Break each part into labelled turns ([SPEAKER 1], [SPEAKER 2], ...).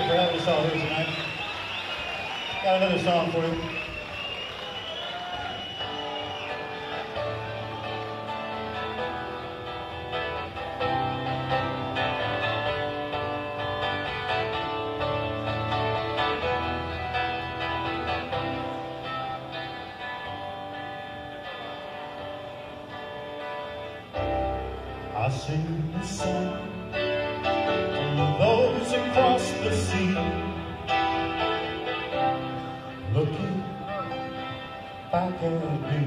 [SPEAKER 1] for having us all here tonight. Got another song for you. I sing this song to those across the sea, looking back at me.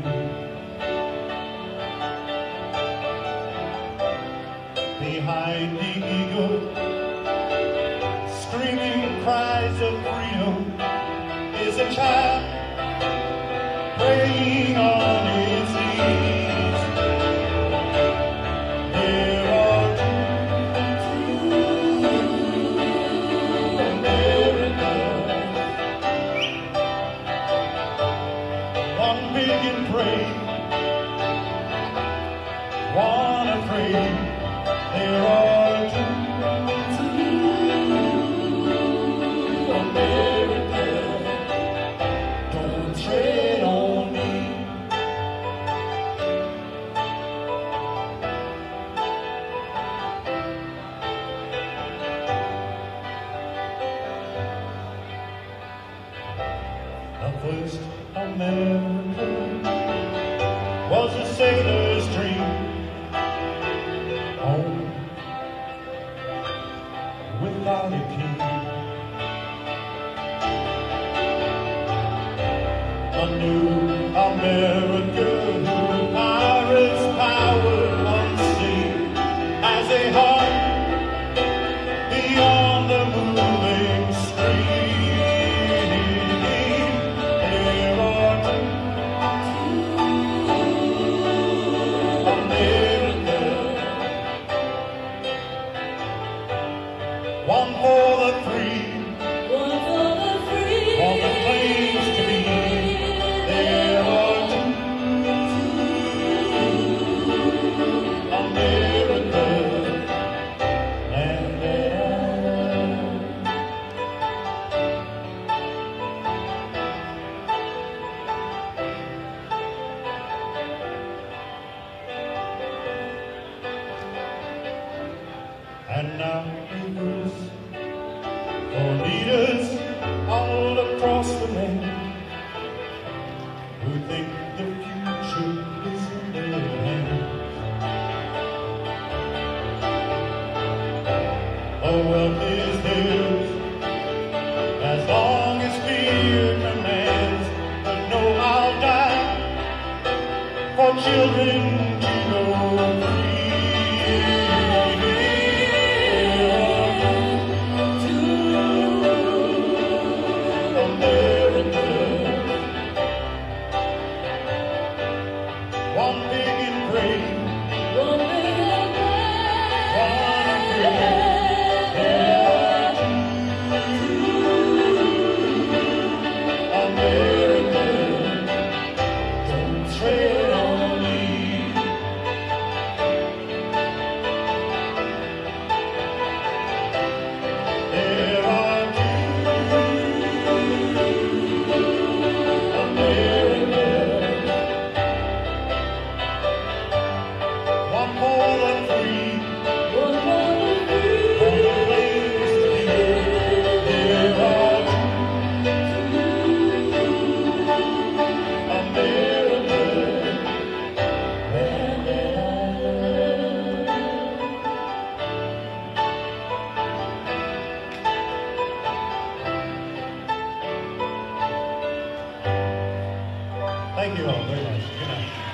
[SPEAKER 1] Behind the eagle, screaming cries of freedom, is a child praying on his knees. One big and brave, one afraid. There are two America. Don't tread on me. The first America was a sailor's dream, home without a king. A new America, pirates' power unseen, as a heart beyond the moving stream. One for the free, one for the free, one that claims to be. There are two America, and now rivers for leaders all across the land who think the future is in their hands. The wealth is theirs as long as fear commands, but no, I'll die for children to go free. One big and brave, one big and brave, one afraid. There are two America. Don't tread on me. There are two America. One for the free, one for the free, one that claims to be. There are two America, Thank you all very much. Good night.